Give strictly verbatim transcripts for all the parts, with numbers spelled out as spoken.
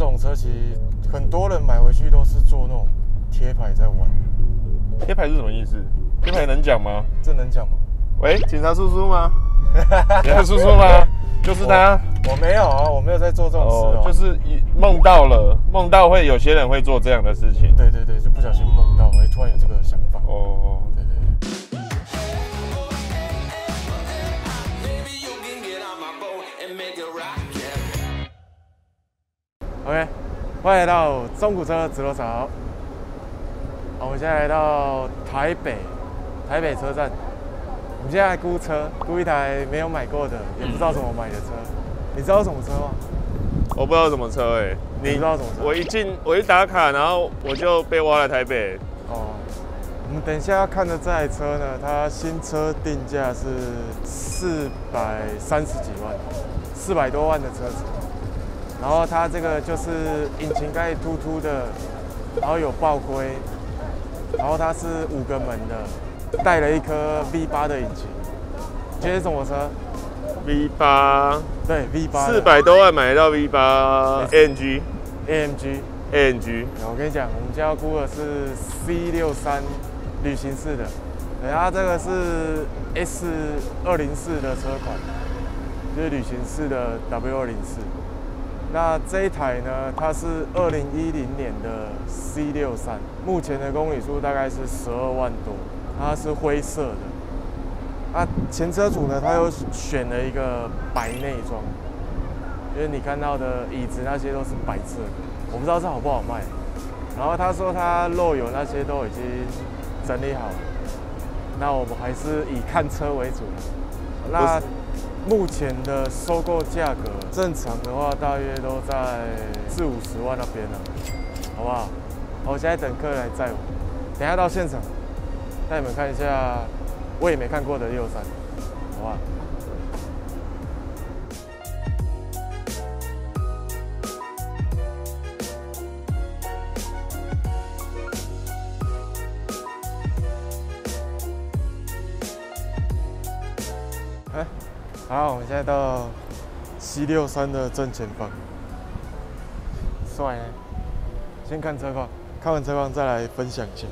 这种车，其实很多人买回去都是做那种贴牌在玩。 贴牌是什么意思？贴牌能讲吗？ 这能讲吗？ 喂，警察叔叔吗？警察叔叔吗？就是他我。我没有啊，我没有在做这种事哦。 哦就是梦到了，梦到会有些人会做这样的事情。 对对对，就不小心梦到，哎，突然有这个想法。 哦， 对对对。OK， 欢迎来到中古车直落槽。我们现在来到台北，台北车站。我们现在来估车，估一台没有买过的，也不知道怎么买的车。你知道什么车吗？ 我不知道什么车哎、欸， 你不知道什么车？ 我一进，我一打卡，然后我就被挖来台北。 哦，我们等一下要看的这台车呢，它新车定价是四百三十几万，四百多万的车子。然后它这个就是引擎盖凸凸的，然后有爆龟，然后它是五个门的，带了一颗 V 八的引擎。你觉得是什么车 V 八， 对 V 八， 四百多万买得到 V 八 A M G A M G A M G。 我跟你讲，我们家要估的是 C 六三旅行式的，对，它这个是 S 二零四的车款，就是旅行式的 W 二零四。那这一台呢，它是二零一零年的 C 六三，目前的公里数大概是十二万多，它是灰色的。啊，前车主呢，他又选了一个白内装，因为你看到的椅子那些都是白色的，我不知道这好不好卖。然后他说他漏油那些都已经整理好了，那我们还是以看车为主。那目前的收购价格，正常的话大约都在四五十万那边了，好不好？我现在等客人来载我，等一下到现场带你们看一下我也没看过的六三，好不好？哎，好，我们现在到 C 六三的正前方，帅呢。先看车况，看完车况再来分享一下。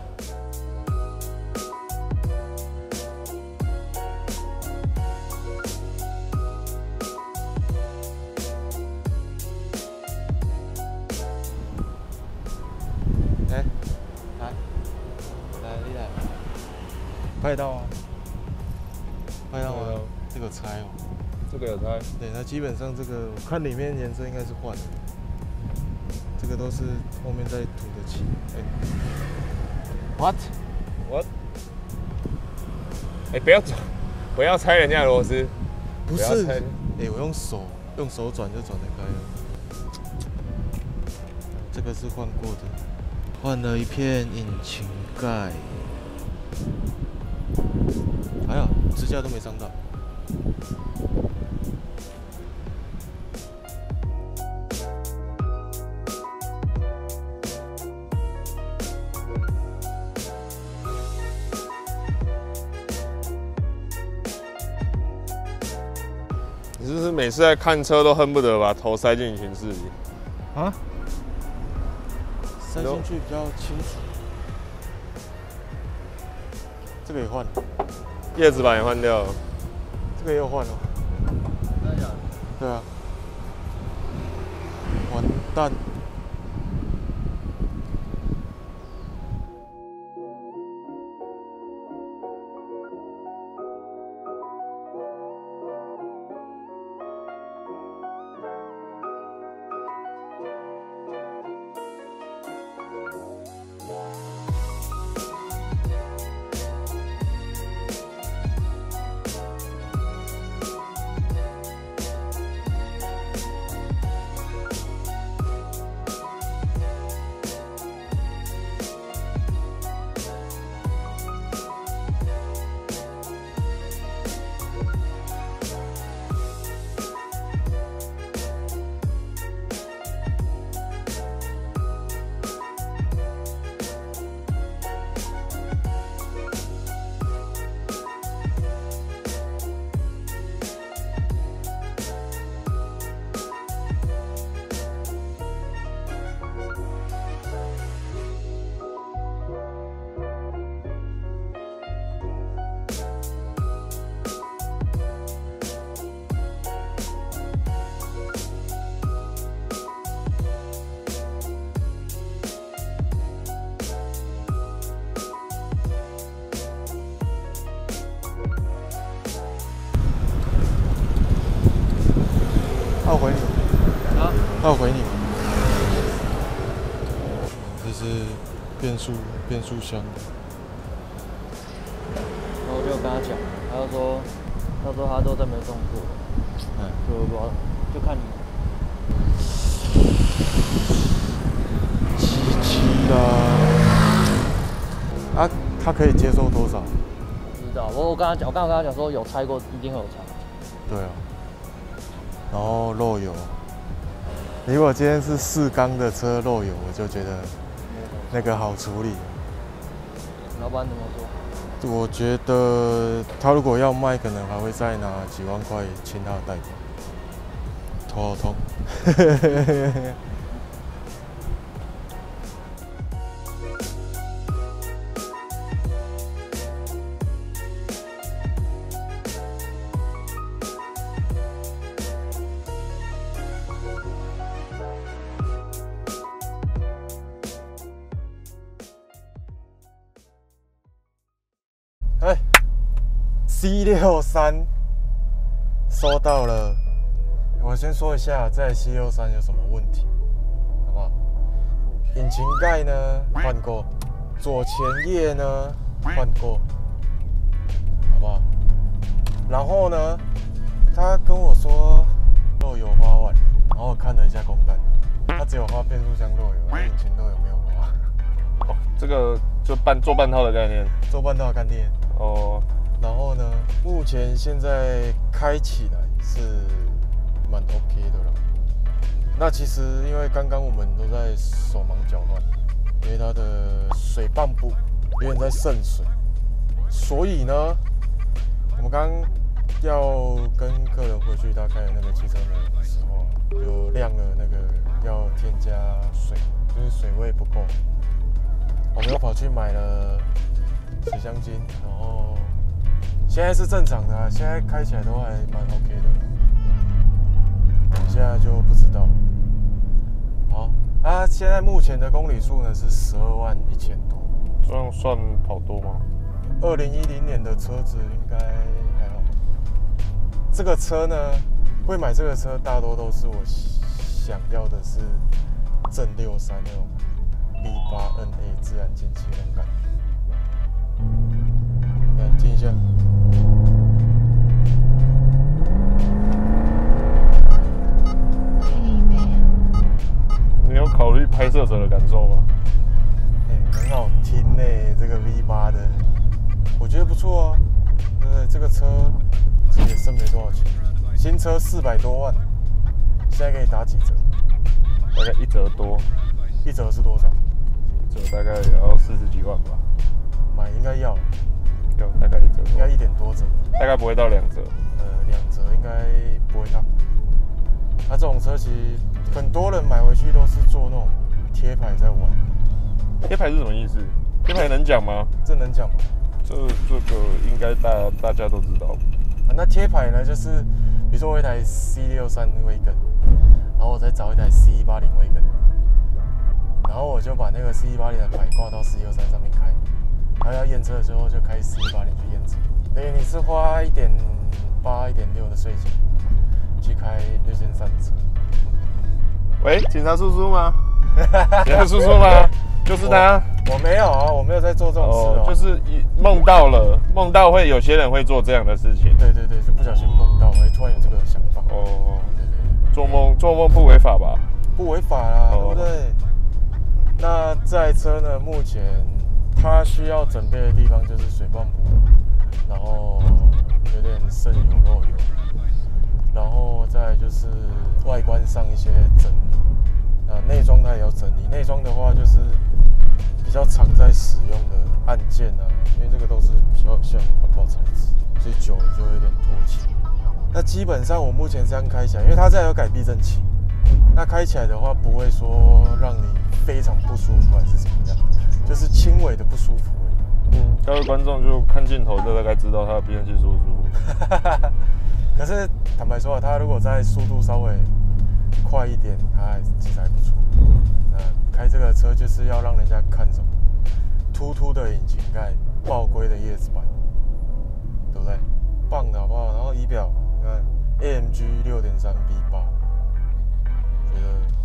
哎，来，来，你来，拍到吗？拍到吗？这个有拆哦， 这个有拆。 对，那基本上这个我看里面颜色应该是换的，这个都是后面再涂的漆。哎 ，what what？ 哎、欸，不要转，不要拆人家的螺丝。 不是，哎、欸，我用手用手转就转得开了。这个是换过的，换了一片引擎盖，还好支架都没伤到。 你是不是每次在看车都恨不得把头塞进引擎室里？ 啊？塞进去比较清楚。这个也换了， 叶子板也换掉了， 这个也有换了。真的假的？对啊。完蛋。 他有回你吗？这是变速变速箱。 然后我就跟他讲，他就说，他说他都在没动过，嗯，就不知道，就看你。 七七啦，啊，他可以接受多少？ 不知道，我我跟他讲，我刚刚跟他讲说有拆过，一定会有差。对啊。 然后漏油，如果今天是四缸的车漏油，我就觉得那个好处理。 老板怎么说？ 我觉得他如果要卖，可能还会再拿几万块清他的代表。头好痛。哎 ，C 六三收到了。我先说一下，这 C 六三有什么问题，好不好？引擎盖呢换过，左前叶呢换过，好不好？然后呢，他跟我说漏油花完了，然后我看了一下工单，他只有花变速箱漏油，引擎漏油没有花。 哦，这个就半做半套的概念， 做半套的概念。哦，然后呢，目前现在开起来是蛮 OK 的了。那其实因为刚刚我们都在手忙脚乱，因为它的水泵部有点在渗水，所以呢，我们刚要跟客人回去他开的那个汽车门的时候，就亮了那个要添加水，就是水位不够，我们又跑去买了水箱精，然后现在是正常的啊，现在开起来都还蛮 OK 的。现在就不知道。好，啊，现在目前的公里数呢是十二万一千多， 这样算跑多吗？ 二零一零年的车子应该还好。这个车呢，会买这个车大多都是我想要的是正六三那种 V 八 N A 自然进气那种感觉。来听一下。 你有考虑拍摄者的感受吗？ 哎、欸，很好听呢、欸，这个 V 八 的，我觉得不错啊。对不对？这个车其实也剩没多少钱，新车四百多万，现在可以打几折？ 大概一折多。 一折是多少？ 一折大概也要四十几万吧。 买应该要， 有大概一折， 应该一点多折， 大概不会到两折。 呃，两折应该不会到。那、啊、这种车其实很多人买回去都是做那种贴牌在玩。 贴牌是什么意思？贴牌能讲吗？ 这能讲吗？ 这这个应该大大家都知道。 啊，那贴牌呢，就是比如说我一台 C 六三 Wagon， 然后我再找一台 C 一八零 Wagon， 然后我就把那个 C 一八零 的牌挂到 C 六三 上面开，然后要验车的时候就开 C 一八零 去验车。等于你是花一点八、一点六的税金去开六千三的车。 喂，警察叔叔吗？警察叔叔吗？就是他。 我, 我没有啊，我没有在做这种事、 哦。就是梦到了，梦到会有些人会做这样的事情。 对对对，就不小心梦到，哎，突然有这个想法。 哦， 对对， 做梦做梦不违法吧？ 不违法啦，哦、对不对？那这台车呢，目前它需要整备的地方就是水泵补，然后有点渗油漏油，然后再来就是外观上一些整理。啊，内装它也要整理。内装的话就是比较常在使用的按键啊，因为这个都是比较像环保材质，所以久了就会有点脱漆。那基本上我目前这样开起来，因为它这有改避震器，那开起来的话不会说让你非常不舒服还是怎么样，就是轻微的不舒服而已。 嗯，各位观众就看镜头就大概知道它的避震器舒不舒服。 可是坦白说，它如果在速度稍微快一点，它其实还不错。那开这个车就是要让人家看什么？突突的引擎盖，爆龟的叶子板，对不对？棒的好不好？然后仪表，你看 A M G 六点三 V 八，觉得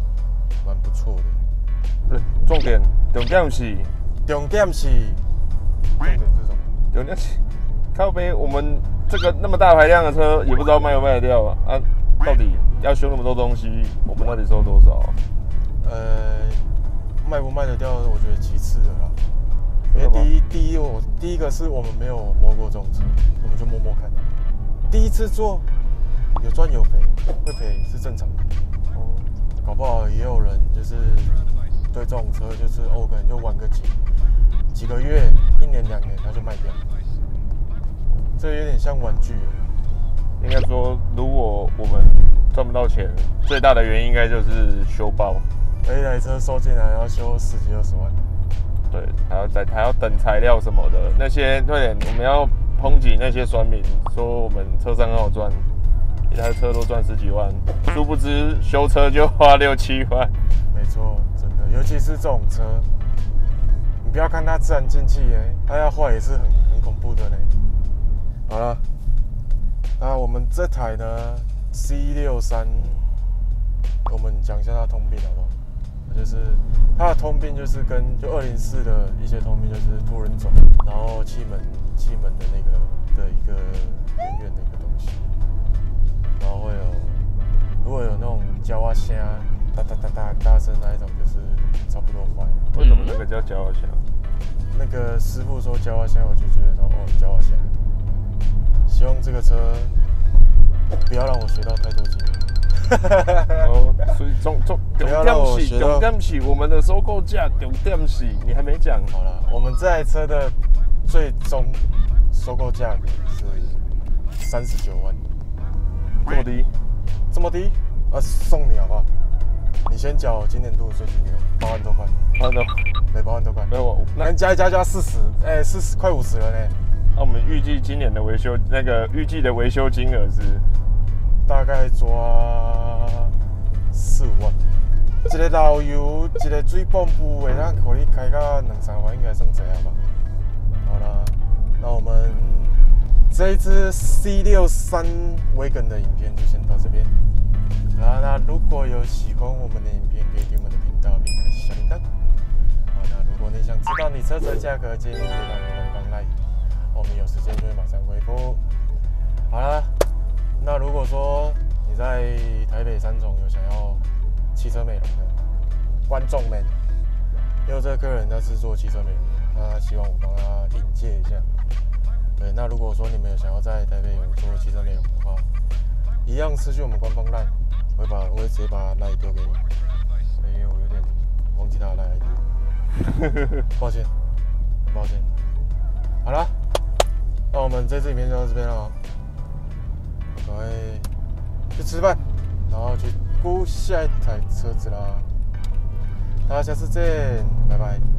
错的。 重点，重点是， 重点是，重点是什么？ 重点是，靠背我们这个那么大排量的车，也不知道卖不卖得掉啊？啊，到底要修那么多东西，我们到底收多少、啊？ 呃，卖不卖得掉，我觉得其次的啦。因为第一，第一我第一个是我们没有摸过这种车，我们就摸摸看。第一次做，有赚有赔，会赔是正常的。哦，搞不好也有人就是对这种车就是哦，可能就玩个几几个月、一年两年他就卖掉。这有点像玩具。 应该说，如果我们赚不到钱，最大的原因应该就是修包。 一台车收进来要修十几二十万。 对，还要再还要等材料什么的，那些对，我们要抨击那些酸民，说我们车商很好赚，一台车都赚十几万，殊不知修车就花六七万。 没错，真的，尤其是这种车，你不要看它自然进气哎，它要坏也是很很恐怖的嘞。好了，那我们这台呢 C 六三，我们讲一下它的通病好不好？就是它的通病就是跟就二零四的一些通病就是突人转，然后气门气门的那个的一个圆圆的一个东西，然后会有如果有那种胶啊声哒哒哒哒大声那一种，就是差不多坏。 为什么那个叫胶啊声？ 那个师傅说胶啊声，我就觉得哦胶啊声。希望这个车不要让我学到太多经验。 哦，所以重重重点是重点是我们的收购价，重点是你还没讲。 好了，我们这台车的最终收购价格是三十九万， 这么低， 这么低？啊，送你好不好？你先缴今年度的税金给我，八万多块。 八万多， 对，八万多块。 没有， 那加一加加四十，哎，四十快五十了呢。 那我们预计今年的维修那个预计的维修金额是？ 大概抓四五万，一个老油，一个水泵布会当可以开到两三万，应该算济啊吧。好啦，那我们这一支 C 六三 Wagon 的影片就先到这边。好，那如果有喜欢我们的影片，可以给我们的频道并开启小铃铛。好，那如果你想知道你车子的价格，建议可以到我们官方 LINE， 我们有时间就会马上回复。好啦。那如果说你在台北三重有想要汽车美容的观众们，因为这个客人他是做汽车美容的，他希望我帮他引介一下。对，那如果说你们有想要在台北有做汽车美容的话，一样私讯我们官方 LINE， 我会把我会直接把 LINE 丢给你。所以我有点忘记他的 LINE I D， 抱歉，很抱歉。好了，那我们这支影片就到这边了。赶快去吃饭，然后去估下一台车子啦。大家下次见，拜拜。